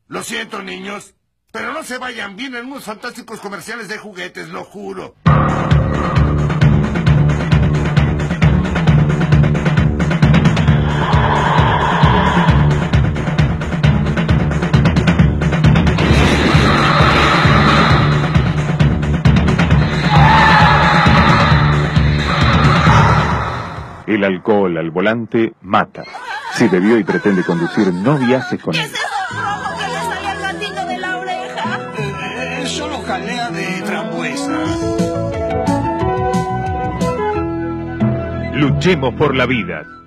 Lo siento, niños, pero no se vayan. Vienen unos fantásticos comerciales de juguetes, lo juro. El alcohol al volante mata. Si bebió y pretende conducir, no viajes con él. ¿Qué es eso rojo que le sale al gatito de la oreja? Solo jalea de frambuesa. Luchemos por la vida.